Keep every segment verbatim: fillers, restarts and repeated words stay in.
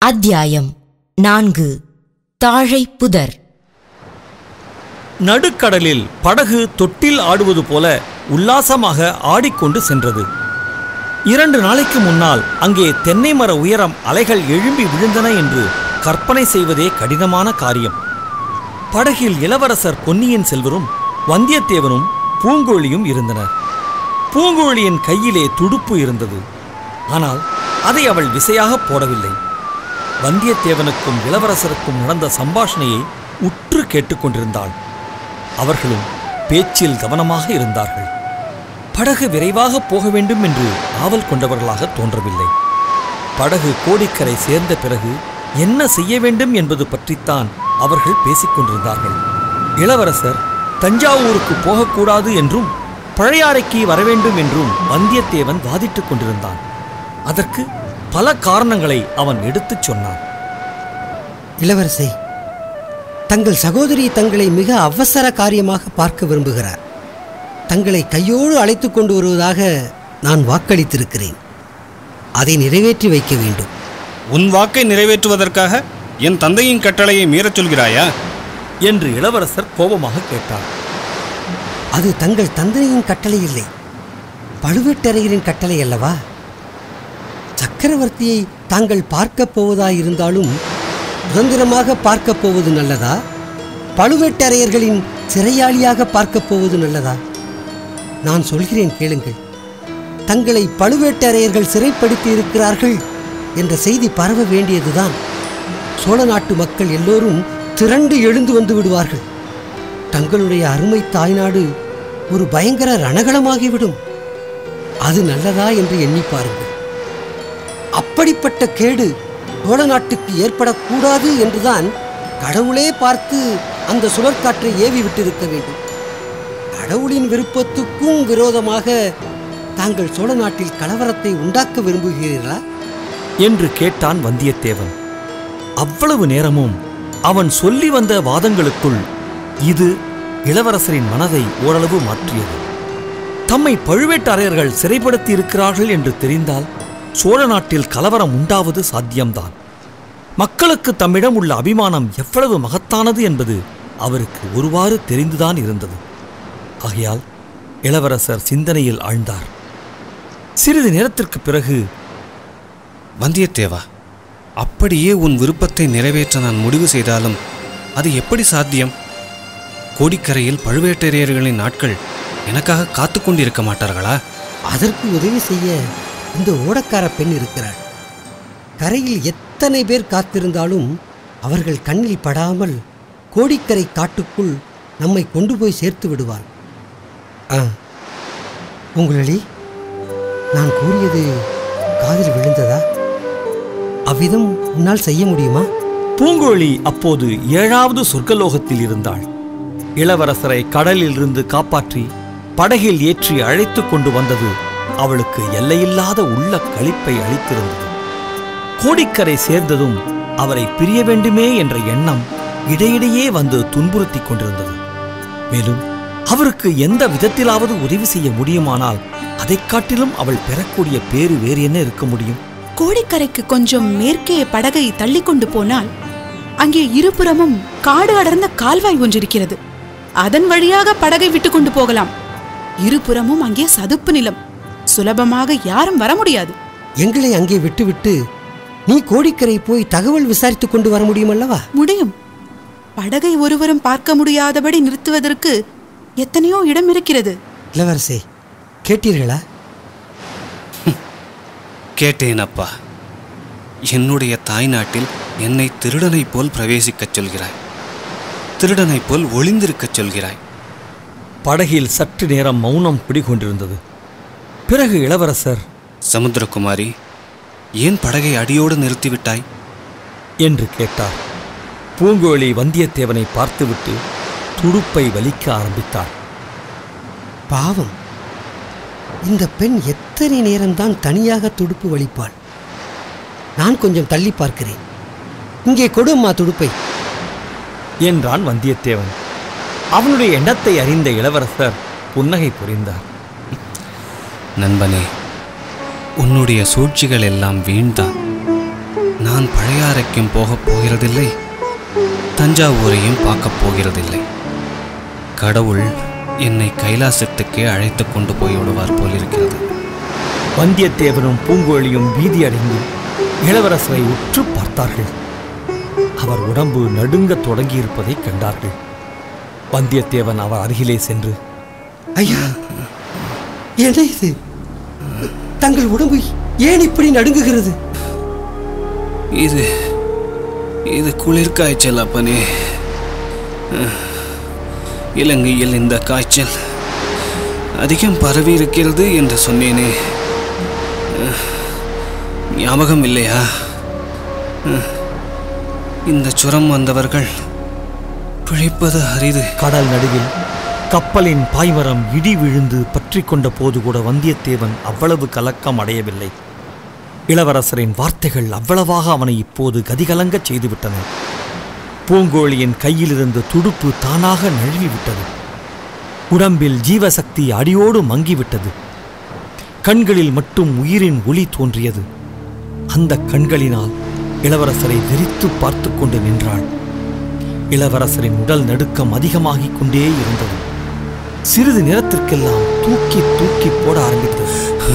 அத்தியாயம் நான்கு. தாழை புதர். நடுக்கடலில் படகு தொட்டில் ஆடுவது போல உல்லாசமாக ஆடிக்கொண்டு சென்றது. இரண்டு நாளைக்கு முன்னால் அங்கே தென்னை மர உயரம் அலைகள் எழும்பி விழுந்தன என்று கற்பனை செய்வதே கடினமான காரியம். படகில் இளவரசர் பொன்னியின் செல்வரும் வந்தியத்தேவனும் பூங்கோழியும் இருந்தனர். பூங்கோழியின் கையிலே துடுப்பு இருந்தது. ஆனால் அதை அவள் விசையாக போடவில்லை. வந்தியத்தேவனுக்கும் இளவரசருக்கும் நடந்த சம்பாஷணையை உற்று கேட்டுக்கொண்டிருந்தாள். அவர்களும் பேச்சில் கவனமாக இருந்தார்கள். படகு விரைவாக போக வேண்டும் என்று ஆவல் கொண்டவர்களாக தோன்றவில்லை. படகு கோடிக்கரை சேர்ந்த பிறகு என்ன செய்ய வேண்டும் என்பது பற்றித்தான் அவர்கள் பேசிக்கொண்டிருந்தார்கள். இளவரசர் தஞ்சாவூருக்கு போகக்கூடாது என்றும் பழையாறைக்கு வரவேண்டும் என்றும் வந்தியத்தேவன் வாதிட்டுக் கொண்டிருந்தான். அதற்கு பல காரணங்களை அவன் எடுத்துச் சொன்னான். இளவரசே, தங்கள் சகோதரி தங்களை மிக அவசர காரியமாக பார்க்க விரும்புகிறார். தங்களை கையோடு அழைத்து கொண்டு வருவதாக நான் வாக்களித்திருக்கிறேன். அதை நிறைவேற்றி வைக்க வேண்டும். உன் வாக்கை நிறைவேற்றுவதற்காக என் தந்தையின் கட்டளையை மீறச் சொல்கிறாயா என்று இளவரசர் கோபமாக கேட்டார். அது தங்கள் தந்தையின் கட்டளை இல்லை, பழுவேட்டரையரின் கட்டளை அல்லவா? சக்கரவர்த்தியை தாங்கள் பார்க்கப் போவதாயிருந்தாலும் சுதந்திரமாக பார்க்கப் போவது நல்லதா, பழுவேட்டரையர்களின் சிறையாளியாக பார்க்கப் போவது நல்லதா? நான் சொல்கிறேன், கேளுங்கள். தங்களை பழுவேட்டரையர்கள் சிறைப்படுத்தி இருக்கிறார்கள் என்ற செய்தி பரவ வேண்டியதுதான். சோழ நாட்டு மக்கள் எல்லோரும் திரண்டு எழுந்து வந்து விடுவார்கள். தங்களுடைய அருமை தாய்நாடு ஒரு பயங்கர ரணகளமாகிவிடும். அது நல்லதா என்று எண்ணி பாருங்கள். அப்படிப்பட்ட கேடு சோழ நாட்டுக்கு ஏற்படக்கூடாது என்றுதான் கடவுளே பார்த்து அந்த சுழற்காற்றை ஏவி விட்டிருக்க வேண்டும். கடவுளின் விருப்பத்துக்கும் விரோதமாக தாங்கள் சோழ நாட்டில் கலவரத்தை உண்டாக்க விரும்புகிறீர்களா என்று கேட்டான் வந்தியத்தேவன். அவ்வளவு நேரமும் அவன் சொல்லி வந்த வாதங்களுக்குள் இது இளவரசரின் மனதை ஓரளவு மாற்றியது. தம்மை பழுவேட்டரையர்கள் சிறைப்படுத்தி இருக்கிறார்கள் என்று தெரிந்தால் சோழ நாட்டில் கலவரம் உண்டாவது சாத்தியம்தான். மக்களுக்கு தம்மிடம் உள்ள அபிமானம் எவ்வளவு மகத்தானது என்பது அவருக்கு ஒருவாறு தெரிந்துதான் இருந்தது. ஆகையால் இளவரசர் சிந்தனையில் ஆழ்ந்தார். சிறிது நேரத்திற்கு பிறகு, வந்தியத்தேவா, அப்படியே உன் விருப்பத்தை நிறைவேற்ற நான் முடிவு செய்தாலும் அது எப்படி சாத்தியம்? கோடிக்கரையில் பழுவேட்டரையர்களின் நாட்கள் எனக்காக காத்து கொண்டிருக்க மாட்டார்களா? அதற்கு உதவி செய்ய இந்த ஓடக்கார பெண் இருக்கிறாள். கரையில் எத்தனை பேர் காத்திருந்தாலும் அவர்கள் கண்ணில் படாமல் கோடிக்கரை காட்டுக்குள் நம்மை கொண்டு போய் சேர்த்து விடுவாள். ஆ, உங்களி, நான் கூறியது காதில் விழுந்ததா? அவ்விதம் உன்னால் செய்ய முடியுமா? பூங்கோழி அப்போது ஏழாவது சொர்க்கலோகத்தில் இருந்தாள். இளவரசரை கடலில் இருந்து காப்பாற்றி படகில் ஏற்றி அழைத்து கொண்டு வந்தது அவளுக்கு எல்லையில்லாத உள்ள களிப்பை அளித்திருந்தது. கோடிக்கரை சேர்ந்ததும் அவரை பிரிய வேண்டுமே என்ற எண்ணம் இடையிடையே வந்து துன்புறுத்தி கொண்டிருந்தது. மேலும் அவருக்கு எந்த விதத்திலாவது உதவி செய்ய முடியுமானால் அதை காட்டிலும் அவள் பெறக்கூடிய பேறு வேறு என்ன இருக்க முடியும்? கோடிக்கரைக்கு கொஞ்சம் மேற்கே படகை தள்ளி கொண்டு போனால் அங்கே இருபுறமும் காடு அடர்ந்த கால்வாய் ஒன்றிருக்கிறது. அதன் வழியாக படகை விட்டு கொண்டு போகலாம். இருபுறமும் அங்கே சதுப்பு நிலம், சுலபமாக யாரும் வர முடியாது. எங்களை அங்கே விட்டுவிட்டு நீ கோடிக்கரை போய் தகவல் விசாரித்துக் கொண்டு வர முடியும் அல்லவா? முடியும். படகை ஒருவரும் பார்க்க முடியாதபடி நிறுத்துவதற்கு எத்தனையோ இடம் இருக்கிறது. இளவரசே, கேட்டீர்களா? கேட்டேன் அப்பா. என்னுடைய தாய் நாட்டில் என்னை திருடனை போல் பிரவேசிக்கச் சொல்கிறாய், திருடனை போல் ஒளிந்திருக்கச் சொல்கிறாய். படகில் சற்று நேரம் மௌனம் குடிகொண்டிருந்தது. பிறகு இளவரசர், சமுத்திரகுமாரி, ஏன் படகை அடியோடு நிறுத்திவிட்டாய் என்று கேட்டார். பூங்கோழி வந்தியத்தேவனை பார்த்துவிட்டு துடுப்பை வலிக்க ஆரம்பித்தார். பாவம், இந்த பெண் எத்தனை நேரம்தான் தனியாக துடுப்பு வலிப்பாள்? நான் கொஞ்சம் தள்ளி பார்க்கிறேன். இங்கே கொடும்மா துடுப்பை என்றான் வந்தியத்தேவன். அவனுடைய எண்ணத்தை அறிந்த இளவரசர் புன்னகை புரிந்தார். நண்பனே, உன்னுடைய சூழ்ச்சிகள் எல்லாம் வீண்தான். நான் நான் பழையாறைக்கும் போகப் போகிறதில்லை, தஞ்சாவூரையும் பார்க்கப் போகிறதில்லை. கடவுள் என்னை கைலாசத்துக்கே அழைத்து கொண்டு போய் விடுவார் போலிருக்கிறது. வந்தியத்தேவனும் பூங்கோழியும் பீதி அடைந்து இளவரசரை உற்று பார்த்தார்கள். அவர் உடம்பு நடுங்கத் தொடங்கியிருப்பதை கண்டார்கள். வந்தியத்தேவன் அவர் அருகிலே சென்று, ஐயா, என்ன இது? தங்கள் உடம்பு ஏன் இப்படி நடுங்குகிறது? இது இது குளிர் காய்ச்சல் அப்பனே. இலங்கையில் இந்த காய்ச்சல் அதிகம் பரவி இருக்கிறது என்று சொன்னேனே, ஞாபகம் இல்லையா? இந்த சுரம் வந்தவர்கள் பிழைப்பது அரிது. கடல் நடுவில் கப்பலின் பாய்மரம் இடி விழுந்து பற்றி கொண்ட போது கூட வந்தியத்தேவன் அவ்வளவு கலக்கம் அடையவில்லை. இளவரசரின் வார்த்தைகள் அவ்வளவாக அவனை இப்போது கதிகலங்கச் செய்துவிட்டன. பூங்கோழியின் கையிலிருந்து துடுப்பு தானாக நழுவிவிட்டது. உடம்பில் ஜீவசக்தி அடியோடு மங்கிவிட்டது. கண்களில் மட்டும் உயிரின் ஒளி தோன்றியது. அந்த கண்களினால் இளவரசரை வெறித்து பார்த்து கொண்டு நின்றாள். இளவரசரின் உடல் நடுக்கம் அதிகமாகிக் கொண்டே இருந்தது. சிறிது நேரத்திற்கெல்லாம் தூக்கி தூக்கி போட ஆரம்பித்தது.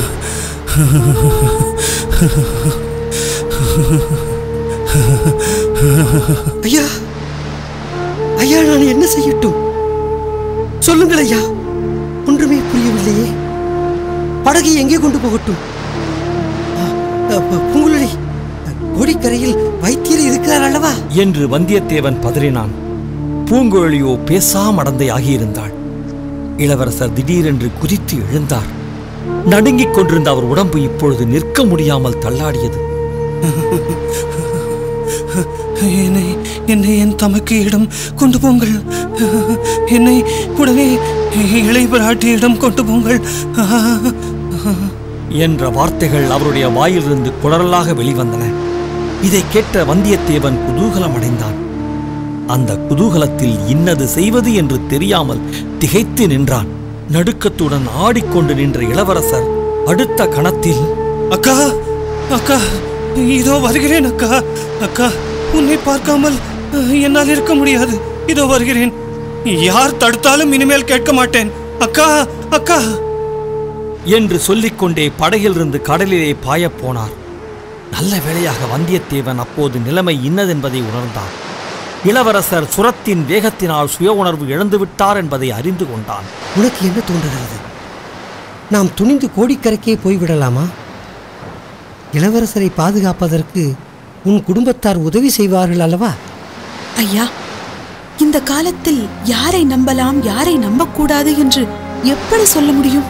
ஐயா, ஐயா, நான் என்ன செய்யட்டும்? சொல்லுங்கள் ஐயா. ஒன்றுமே புரியவில்லையே. படகை எங்கே கொண்டு போகட்டும்? பூங்குழலி, கோடிக்கரையில் வைத்தியர் இருக்கிறார் அல்லவா என்று வந்தியத்தேவன் பதறினான். பூங்குழலியோ பேசாமடந்தை ஆகியிருந்தாள். இளவரசர் திடீரென்று குதித்து எழுந்தார். நடுங்கிக் கொண்டிருந்த அவர் உடம்பு இப்பொழுது நிற்க முடியாமல் தள்ளாடியது. என்னை என்னை என் தமக்கையிடம் கொண்டு போங்கள். என்னை உடனே இளைய பிராட்டியிடம் கொண்டு போங்கள் என்ற வார்த்தைகள் அவருடைய வாயிலிருந்து குளறலாக வெளிவந்தன. இதை கேட்ட வந்தியத்தேவன் குதூகலம் அடைந்தான். அந்த குதூகலத்தில் இன்னது செய்வது என்று தெரியாமல் திகைத்து நின்றான். நடுக்கத்துடன் ஆடிக்கொண்டு நின்ற இளவரசர் அடுத்த கணத்தில், அக்கா, அக்கா, இதோ வருகிறேன் அக்கா. அக்கா, உன்னை பார்க்காமல் என்னால் இருக்க முடியாது. இதோ வருகிறேன். யார் தடுத்தாலும் இனிமேல் கேட்க மாட்டேன். அக்கா, அக்கா என்று சொல்லிக்கொண்டே படகிலிருந்து கடலிலே பாயப் போனார். நல்ல வேளையாக வந்தியத்தேவன் அப்போது நிலைமை இன்னதென்பதை உணர்ந்தான். இளவரசர் சுரத்தின் வேகத்தினால் சுய உணர்வு இழந்துவிட்டார் என்பதை அறிந்து கொண்டான். உனக்கு என்ன தோன்றுகிறது? நாம் துணிந்து கோடிக்கரைக்கே போய்விடலாமா? இளவரசரை பாதுகாப்பதற்கு உன் குடும்பத்தார் உதவி செய்வார்கள் அல்லவா? ஐயா, இந்த காலத்தில் யாரை நம்பலாம், யாரை நம்பக்கூடாது என்று எப்படி சொல்ல முடியும்?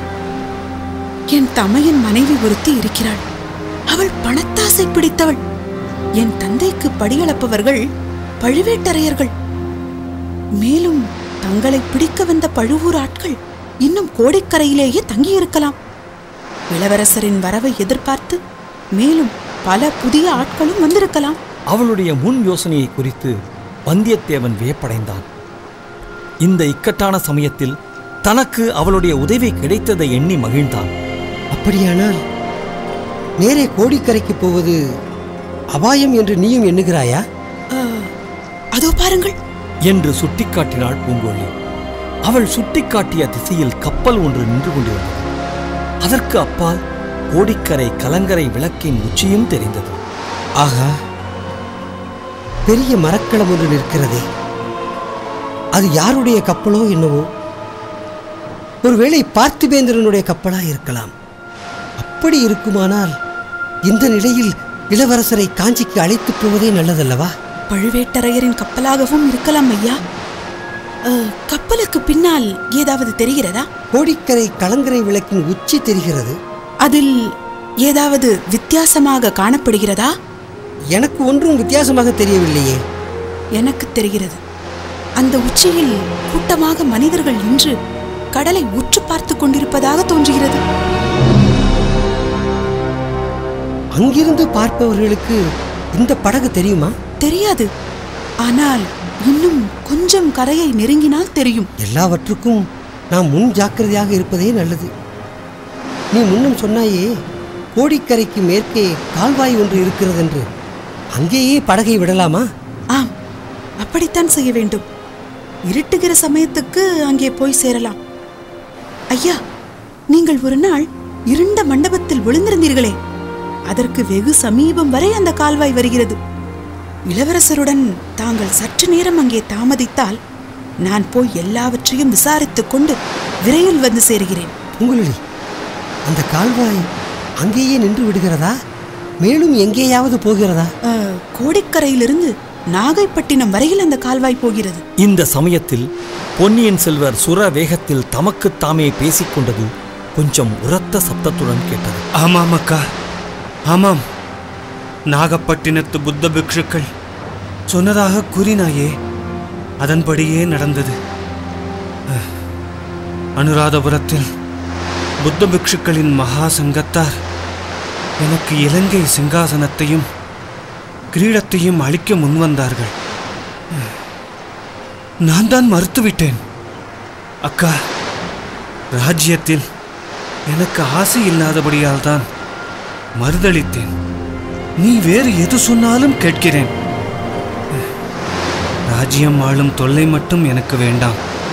என் தமையன் மனைவி ஒருத்தி இருக்கிறாள். அவள் பணத்தாசை பிடித்தவள். என் தந்தைக்கு படியளப்பவர்கள் பழுவேட்டரையர்கள். மேலும் தங்களை பிடிக்க வந்த பழுவூர் ஆட்கள் இன்னும் கோடிக்கரையிலேயே தங்கியிருக்கலாம். இளவரசரின் வரவை எதிர்பார்த்து மேலும் பல புதிய ஆட்களும் வந்திருக்கலாம். அவளுடைய முன் யோசனையை குறித்து வந்தியத்தேவன் வியப்படைந்தான். இந்த இக்கட்டான சமயத்தில் தனக்கு அவளுடைய உதவி கிடைத்ததை எண்ணி மகிழ்ந்தான். அப்படியானால் நேரே கோடிக்கரைக்கு போவது அபாயம் என்று நீயும் எண்ணுகிறாயா? அதோ பாருங்கள் என்று சுட்டிக்காட்டினாள் பூங்கோழி. அவள் சுட்டிக்காட்டிய திசையில் கப்பல் ஒன்று நின்று கொண்டிருந்தது. அதற்கு அப்பால் கோடிக்கரை கலங்கரை விளக்கின் உச்சியும் தெரிந்தது. ஆகா, பெரிய மரக்கலம் ஒன்று நிற்கிறதே. அது யாருடைய கப்பலோ என்னவோ? ஒருவேளை பார்த்திபேந்திரனுடைய கப்பலா இருக்கலாம். அப்படி இருக்குமானால் இந்த நிலையில் இளவரசரை காஞ்சிக்கு அழைத்து போவதே நல்லதல்லவா? பழுவேட்டரையரின் கப்பலாகவும் இருக்கலாம் ஐயா. கப்பலுக்கு பின்னால் ஏதாவது தெரிகிறதா? கோடிக்கரை கலங்கரை விளக்கின் உச்சி தெரிகிறது. அதில் ஏதாவது வித்தியாசமாக காணப்படுகிறதா? எனக்கு ஒன்றும் வித்தியாசமாக தெரியவில்லையே. எனக்கு தெரிகிறது. அந்த உச்சியில் கூட்டமாக மனிதர்கள் நின்று கடலை உற்று பார்த்து கொண்டிருப்பதாக தோன்றுகிறது. அங்கிருந்து பார்ப்பவர்களுக்கு இந்த படகு தெரியுமா? தெரியாது. ஆனால் இன்னும் கொஞ்சம் கரையை நெருங்கினால் தெரியும். எல்லாவற்றுக்கும் நாம் முன் ஜாக்கிரதையாக இருப்பதே நல்லது. நீ முன்னும் சொன்னாயே, கோடிக்கரைக்கு மேற்கே கால்வாய் ஒன்று இருக்கிறது என்று. அங்கேயே படகை விடலாமா? ஆம், அப்படித்தான் செய்ய வேண்டும். இருட்டுகிற சமயத்துக்கு அங்கே போய் சேரலாம். ஐயா, நீங்கள் ஒரு நாள் இருண்ட மண்டபத்தில் விழுந்திருந்தீர்களே, அதற்கு வெகு சமீபம் வரை அந்த கால்வாய் வருகிறது. இளவரசருடன் தாங்கள் சற்று நேரம் அங்கே தாமதித்தால் நான் போய் எல்லாவற்றையும் விசாரித்துக் கொண்டு விரைவில் வந்து சேருகிறேன். பூங்குழலி, அந்த கால்வாய் அங்கேயே நின்று விடுகிறதா? மேலும் எங்கேயாவது போகிறதா? கோடிக்கரையிலிருந்து நாகைப்பட்டினம் வரையில் அந்த கால்வாய் போகிறது. இந்த சமயத்தில் பொன்னியின் செல்வர் சுர வேகத்தில் தமக்குத்தாமே பேசிக்கொண்டது கொஞ்சம் உரத்த சப்தத்துடன் கேட்டது. ஆமாம் அக்கா, ஆமாம். நாகப்பட்டினத்து புத்த பிக்ஷுக்கள் சொன்னதாக கூறினாயே, அதன்படியே நடந்தது. அனுராதபுரத்தில் புத்த பிக்ஷுக்களின் மகா சங்கத்தார் எனக்கு இலங்கை சிங்காசனத்தையும் கிரீடத்தையும் அளிக்க முன்வந்தார்கள். நான் தான் மறுத்துவிட்டேன். அக்கா, ராஜ்யத்தில் எனக்கு ஆசை இல்லாதபடியால் தான் மறுதளித்தேன். நீ வேறு எது சொன்னாலும் கேட்கிறேன். ராஜ்யம் ஆளும் தொல்லை மட்டும் எனக்கு வேண்டாம்.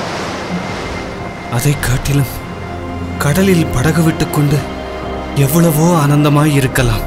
அதை காட்டிலும் கடலில் படகு விட்டுக்கொண்டு எவ்வளவோ ஆனந்தமாய் இருக்கலாம்.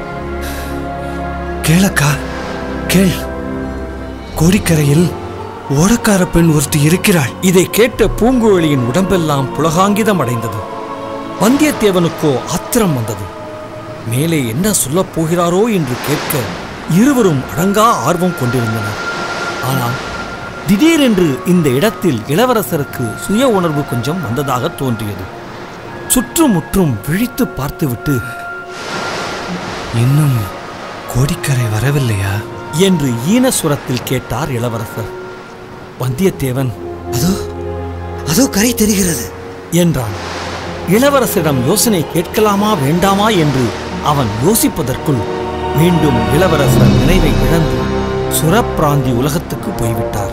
கேளக்கா, கேள். கோடிக்கரையில் ஓடக்கார பெண் ஒருத்தி இருக்கிறாள். இதை கேட்ட பூங்குழலியின் உடம்பெல்லாம் புலகாங்கிதம் அடைந்தது. வந்தியத்தேவனுக்கோ ஆத்திரம் வந்தது. மேலே என்ன சொல்லப் போகிறாரோ என்று கேட்க இருவரும் அடங்கா ஆர்வம் கொண்டிருந்தனர். ஆனால் திடீரென்று இந்த இடத்தில் இளவரசருக்கு சுய உணர்வு கொஞ்சம் வந்ததாக தோன்றியது. சுற்றுமுற்றும் விழித்து பார்த்துவிட்டு, இன்னும் கோடிக்கரை வரவில்லையா என்று ஈனசுரத்தில் கேட்டார் இளவரசர். வந்தியத்தேவன் அதோ அதோ கரை தெரிகிறது என்றான். இளவரசரிடம் யோசனை கேட்கலாமா வேண்டாமா என்று அவன் யோசிப்பதற்குள் மீண்டும் இளவரசர் நினைவை இழந்து சுரப்பிராந்தி உலகத்துக்கு போய்விட்டார்.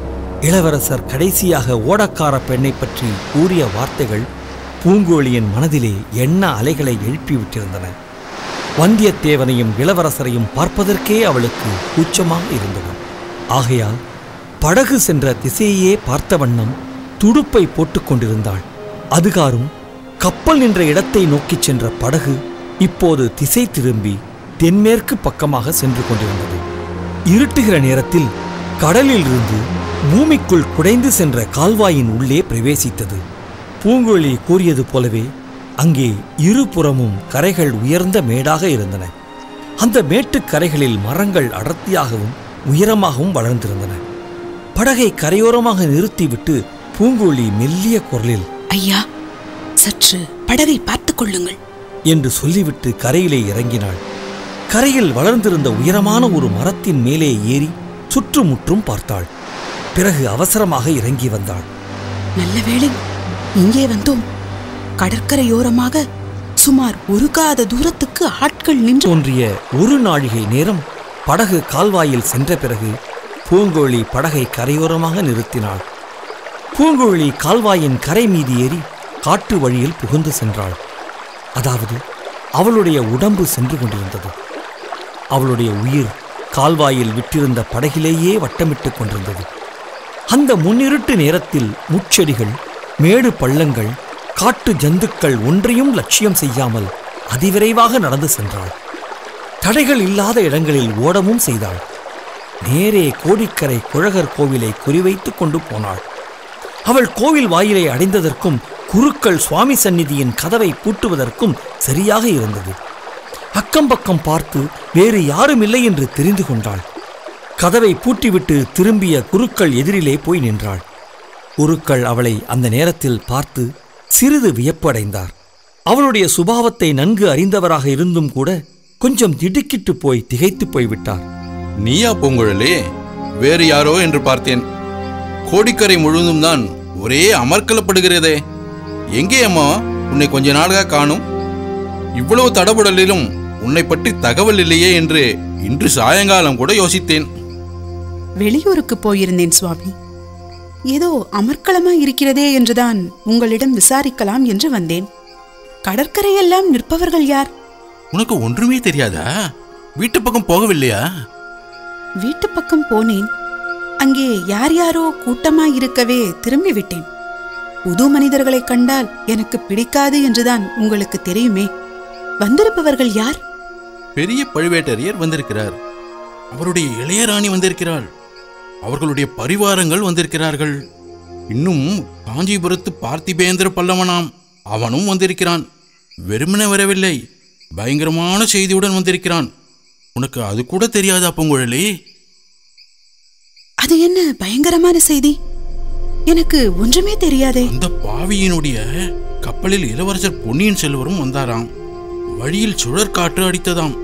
இளவரசர் கடைசியாக ஓடக்கார பெண்ணை பற்றி கூறிய வார்த்தைகள் பூங்குழலியின் மனதிலே எண்ண அலைகளை எழுப்பிவிட்டிருந்தன. வந்தியத்தேவனையும் இளவரசரையும் பார்ப்பதற்கே அவளுக்கு கூச்சமாக இருந்தது. ஆகையால் படகு சென்ற திசையே பார்த்த வண்ணம் துடுப்பை போட்டுக் கொண்டிருந்தாள். அதுகாரும் கப்பல் நின்ற இடத்தை நோக்கிச் சென்ற படகு இப்போது திசை திரும்பி தென்மேற்கு பக்கமாக சென்று கொண்டிருந்தது. இருட்டுகிற நேரத்தில் கடலில் இருந்து பூமிக்குள் குடைந்து சென்ற கால்வாயின் உள்ளே பிரவேசித்தது. பூங்குழலி கூறியது போலவே அங்கே இருபுறமும் கரைகள் உயர்ந்த மேடாக இருந்தன. அந்த மேட்டுக் கரைகளில் மரங்கள் அடர்த்தியாகவும் உயரமாகவும் வளர்ந்திருந்தன. படகை கரையோரமாக நிறுத்திவிட்டு பூங்குழலி மெல்லிய குரலில், ஐயா, சற்று படகை பார்த்துக் கொள்ளுங்கள் என்று சொல்லிவிட்டு கரையிலே இறங்கினாள். கரையில் வளர்ந்திருந்த உயரமான ஒரு மரத்தின் மேலே ஏறி சுற்றுமுற்றும் பார்த்தாள். பிறகு அவசரமாக இறங்கி வந்தாள். நல்ல வேளை இங்கே வந்தோம். கடற்கரையோரமாக சுமார் ஒரு காத தூரத்துக்கு ஆட்கள் நின்று தோன்றிய ஒரு நாழிகை நேரம் படகு கால்வாயில் சென்ற பிறகு பூங்குழலி படகை கரையோரமாக நிறுத்தினாள். பூங்குழலி கால்வாயின் கரை மீது ஏறி காட்டு வழியில் புகுந்து சென்றாள். அதாவது அவளுடைய உடம்பு சென்று கொண்டிருந்தது. அவளுடைய உயிர் கால்வாயில் விட்டிருந்த படகிலேயே வட்டமிட்டுக் கொண்டிருந்தது. அந்த முன்னிருட்டு நேரத்தில் முட்செடிகள், மேடு பள்ளங்கள், காட்டு ஜந்துக்கள் ஒன்றையும் லட்சியம் செய்யாமல் அதிவிரைவாக நடந்து சென்றாள். தடைகள் இல்லாத இடங்களில் ஓடவும் செய்தாள். நேரே கோடிக்கரை குழகர் கோவிலை குறிவைத்துக் கொண்டு போனாள். அவள் கோவில் வாயிலை அடைந்ததற்கும் குருக்கள் சுவாமி சந்நிதியின் கதவை பூட்டுவதற்கும் சரியாக இருந்தது. அக்கம்பக்கம் பார்த்து வேறு யாரும் இல்லை என்று தெரிந்து கொண்டாள். கதவை பூட்டிவிட்டு திரும்பிய குருக்கள் எதிரிலே போய் நின்றாள். குருக்கள் அவளை அந்த நேரத்தில் பார்த்து சிறிது வியப்படைந்தார். அவளுடைய சுபாவத்தை நன்கு அறிந்தவராக இருந்தும் கூட கொஞ்சம் திடுக்கிட்டு போய் திகைத்து போய்விட்டார். நீயா பூங்குழலி? வேறு யாரோ என்று பார்த்தேன். கோடிக்கரை முழுவதும் தான் ஒரே அமர்க்கலப்படுகிறதே. எங்கே அம்மா உன்னை கொஞ்ச நாளாக காணும்? இவ்வளவு தடபுடலிலும் உன்னை பற்றி தகவல் இல்லையே என்று இன்று சாயங்காலம் கூட யோசித்தேன். வெளியூருக்கு போயிருந்தேன் சுவாமி. ஏதோ அமர்க்களமா இருக்கிறதே என்றுதான் உங்களிடம் விசாரிக்கலாம் என்று வந்தேன். கடற்கரையெல்லாம் நிற்பவர்கள் யார்? உனக்கு ஒன்றுமே தெரியாதா? வீட்டு பக்கம் போகவில்லையா? வீட்டு பக்கம் போனேன். அங்கே யார் யாரோ கூட்டமா இருக்கவே திரும்பி விட்டேன். புது மனிதர்களை கண்டால் எனக்கு பிடிக்காது என்றுதான் உங்களுக்கு தெரியுமே. வந்திருப்பவர்கள் யார்? பெரிய பழுவேட்டரையர் வந்திருக்கிறார். அவருடைய இளையராணி வந்திருக்கிறாள். அவர்களுடைய பரிவாரங்கள் வந்திருக்கிறார்கள். இன்னும் காஞ்சிபுரத்து பார்த்திபேந்திர பல்லவனாம், அவனும் வந்திருக்கிறான். வெறுமனே வரவில்லை, பயங்கரமான செய்தியுடன் வந்திருக்கிறான். உனக்கு அது கூட தெரியாதா பூங்குழலி? அது என்ன பயங்கரமான செய்தி? எனக்கு ஒன்றுமே தெரியாதே. அந்த பாவியினுடைய கப்பலில் இளவரசர் பொன்னியின் செல்வரும் வந்தாராம். வழியில் சுழற்காற்று அடித்ததாம்.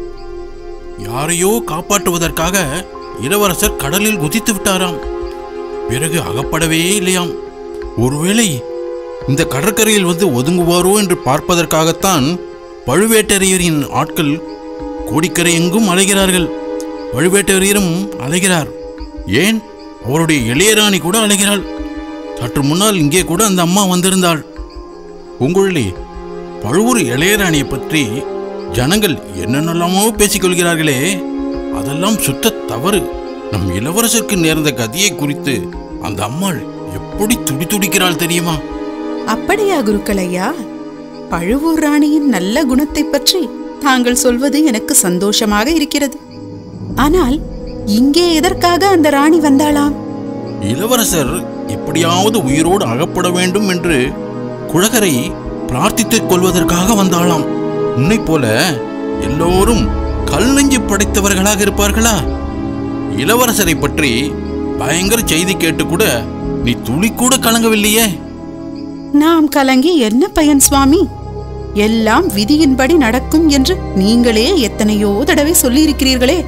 யாரையோ காப்பாற்றுவதற்காக இளவரசர் கடலில் குதித்து விட்டாராம். பிறகு அகப்படவே இல்லையாம். ஒருவேளை இந்த கடற்கரையில் வந்து ஒதுங்குவாரோ என்று பார்ப்பதற்காகத்தான் பழுவேட்டரையரின் ஆட்கள் கோடிக்கரை எங்கும் அலைகிறார்கள். பழுவேட்டரையரும் அலைகிறார். ஏன், அவருடைய இளையராணி கூட அலைகிறாள். சற்று முன்னால் இங்கே கூட அந்த அம்மா வந்திருந்தாள். பூங்குழலி, பழுவூர் இளையராணியை பற்றி ஜனங்கள் என்னென்னலாமோ பேசிக்கொள்கிறார்களே, அதெல்லாம் சுத்த தவறு. நம் இளவரசருக்கு நேர்ந்த கதியை குறித்து அந்த அம்மாள் எப்படி துடி துடிக்கிறாள் தெரியுமா? அப்படியா குருக்களையா? பழுவூர் ராணியின் நல்ல குணத்தை பற்றி தாங்கள் சொல்வது எனக்கு சந்தோஷமாக இருக்கிறது. ஆனால் இங்கே எதற்காக அந்த ராணி வந்தாளாம்? இளவரசர் எப்படியாவது உயிரோடு அகப்பட வேண்டும் என்று குழகரை பிரார்த்தித்துக் கொள்வதற்காக வந்தாளாம். உன்னை போல எல்லோரும் கல் நெஞ்சு படைத்தவர்களாக இருப்பார்களா? இளவரசரை பற்றி பயங்கர செய்தி கேட்டு கூட நீ துளி கூட கலங்கவில்லையே. நாம் கலங்கி என்ன பயன் சுவாமி? எல்லாம் விதியின்படி நடக்கும் என்று நீங்களே எத்தனையோ தடவை சொல்லியிருக்கிறீர்களே.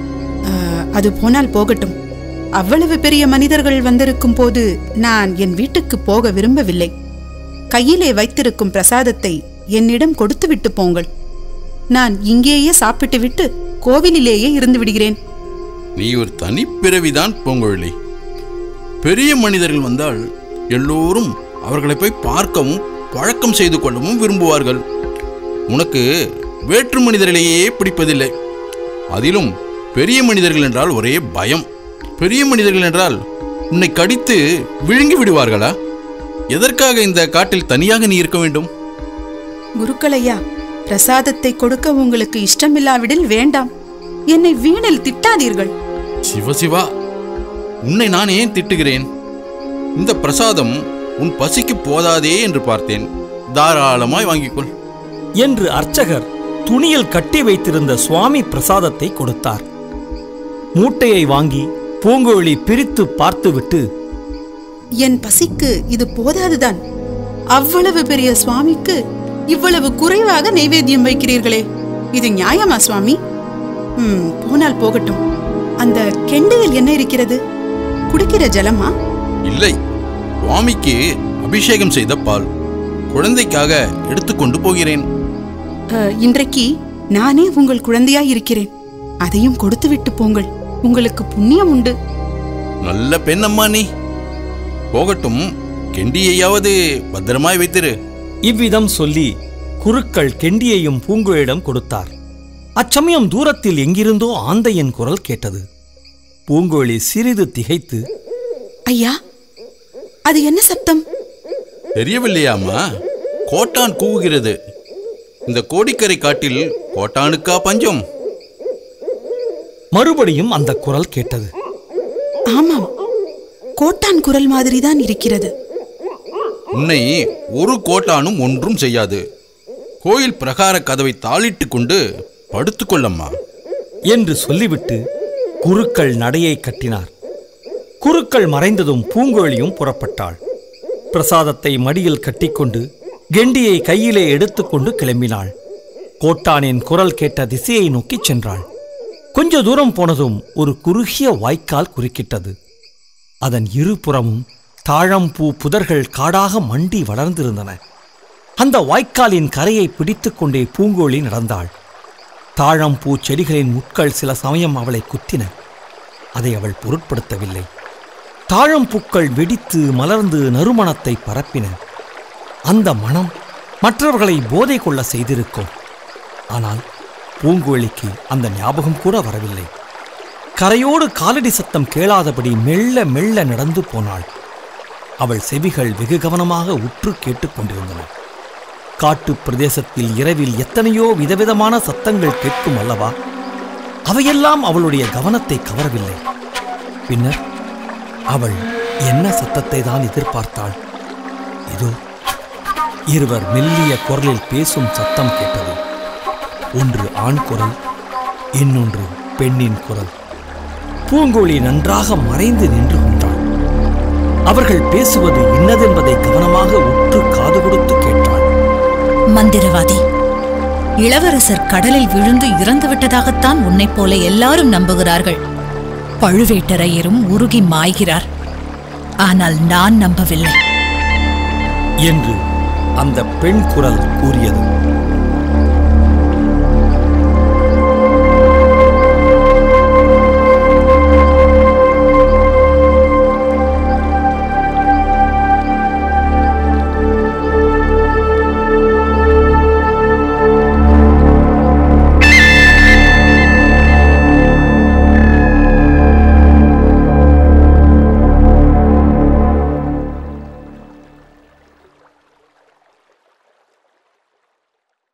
அது போனால் போகட்டும். அவ்வளவு பெரிய மனிதர்கள் வந்திருக்கும் போது நான் என் வீட்டுக்கு போக விரும்பவில்லை. கையிலே வைத்திருக்கும் பிரசாதத்தை என்னிடம் கொடுத்து விட்டு போங்கள். நான் இங்கேயே சாப்பிட்டு விட்டு கோவிலிலேயே இருந்து விடுகிறேன். நீ ஒரு தனிப்பிறவிதான் பூங்குழலி. பெரிய மனிதர்கள் வந்தால் எல்லோரும் அவர்களை போய் பார்க்கவும் பழக்கம் செய்து கொள்ளவும் விரும்புவார்கள். உனக்கு வேற்று மனிதர்களையே பிடிப்பதில்லை. அதிலும் பெரிய மனிதர்கள் என்றால் ஒரே பயம். பெரிய மனிதர்கள் என்றால் உன்னை கடித்து விழுங்கி விடுவார்களா? எதற்காக இந்த காட்டில் தனியாக நீ இருக்க வேண்டும்? குருக்களையா, பிரசாதத்தை கொடுக்க உங்களுக்கு இஷ்டமில்லாவிடில் வேண்டாம். என்னை வீணில் திட்டாதீர்கள். சிவசிவா, உன்னை நான் ஏன் திட்டுகிறேன்? இந்த பிரசாதம் உன் பசிக்கு போதாதே என்று பார்த்தேன். தாராளமாய் வாங்கிக்கொள் என்று அர்ச்சகர் துணியில் கட்டி வைத்திருந்த சுவாமி பிரசாதத்தை கொடுத்தார். மூட்டையை வாங்கி பூங்குழலி பிரித்து பார்த்துவிட்டு, என் பசிக்கு இது போதாதுதான். அவ்வளவு பெரிய சுவாமிக்கு இவ்வளவு குறைவாக நைவேத்தியம் வைக்கிறீர்களே, இது நியாயமா சுவாமி? ம் போனால் போகட்டும். அந்த கெண்டையில் என்ன இருக்கிறது? குடிக்கிற ஜலமா? இல்லை, சுவாமிக்கு அபிஷேகம் செய்த பால். குழந்தைக்காக எடுத்துக்கொண்டு போகிறேன். இன்றைக்கு நானே உங்கள் குழந்தையாய் இருக்கிறேன். அதையும் கொடுத்து விட்டு போங்கள். உங்களுக்கு புண்ணியம் உண்டு. நல்ல பெண் அம்மா நீ. போகட்டும், கெண்டியையாவது பத்திரமாய் வைத்திரு. இவ்விதம் சொல்லி குருக்கள் கெண்டியையும் பூங்குழலிடம் கொடுத்தார். அச்சமயம் தூரத்தில் எங்கிருந்தோ ஆந்தையின் குரல் கேட்டது. பூங்குழலி சிறிது திகைத்து, ஐயா, அது என்ன சப்தம்? தெரியவில்லையாமா? கோட்டான் கூவுகிறது. இந்த கோடிக்கரை காட்டில் கோட்டானுக்கா பஞ்சம்? மறுபடியும் அந்த குரல் கேட்டது. ஆமாம், கோட்டான் குரல் மாதிரிதான் இருக்கிறது. உன்னை ஒரு கோட்டானும் ஒன்றும் செய்யாது. கோயில் பிரகார கதவை தாளிட்டு கொண்டு படுத்துக்கொள்ளம்மா என்று சொல்லிவிட்டு குருக்கள் நடையை கட்டினார். குருக்கள் மறைந்ததும் பூங்குழலியும் புறப்பட்டாள். பிரசாதத்தை மடியில் கட்டிக்கொண்டு கெண்டியை கையிலே எடுத்துக்கொண்டு கிளம்பினாள். கோட்டானின் குரல் கேட்ட திசையை நோக்கி சென்றாள். கொஞ்ச தூரம் போனதும் ஒரு குறுகிய வாய்க்கால் குறுக்கிட்டது. அதன் இருபுறமும் தாழம்பூ புதர்கள் காடாக மண்டி வளர்ந்திருந்தன. அந்த வாய்க்காலின் கரையை பிடித்துக் கொண்டே பூங்குழலி நடந்தாள். தாழம்பூ செடிகளின் முட்கள் சில சமயம் அவளை குத்தின. அதை அவள் பொருட்படுத்தவில்லை. தாழம்பூக்கள் வெடித்து மலர்ந்து நறுமணத்தை பரப்பின. அந்த மனம் மற்றவர்களை போதை கொள்ள செய்திருக்கும். ஆனால் பூங்குழலிக்கு அந்த ஞாபகம் கூட வரவில்லை. கரையோடு காலடி சத்தம் கேளாதபடி மெல்ல மெல்ல நடந்து போனாள். அவள் செவிகள் வெகு கவனமாக உற்று கேட்டுக்கொண்டிருந்தன. காட்டு பிரதேசத்தில் இரவில் எத்தனையோ விதவிதமான சத்தங்கள் கேட்கும் அல்லவா? அவையெல்லாம் அவளுடைய கவனத்தை கவரவில்லை. பின்னர் அவள் என்ன சத்தத்தை தான் எதிர்பார்த்தாள்? இதோ இருவர் மெல்லிய குரலில் பேசும் சத்தம் கேட்டது. ஒன்று ஆண் குரல், இன்னொன்று பெண்ணின் குரல். பூங்குழலி நன்றாக மறைந்து நின்று கொண்டாள். அவர்கள் பேசுவது இன்னதென்பதை கவனமாக உற்று காது கொடுத்து கேட்டாள். மந்திரவாதி, இளவரசர் கடலில் விழுந்து இறந்துவிட்டதாகத்தான் உன்னைப் போல எல்லாரும் நம்புகிறார்கள். பழுவேட்டரையரும் உருகி மாய்கிறார். ஆனால் நான் நம்பவில்லை என்று அந்த பெண் குரல் கூறியது.